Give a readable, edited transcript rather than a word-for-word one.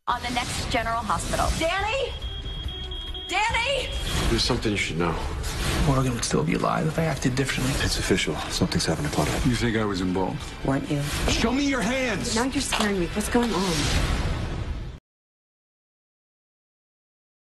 on the next General Hospital. Danny? Danny? There's something you should know. Morgan would still be alive if I acted differently. It's official. Something's happened to Claudette. You think I was involved? Weren't you? Show me your hands! Now you're scaring me. What's going on?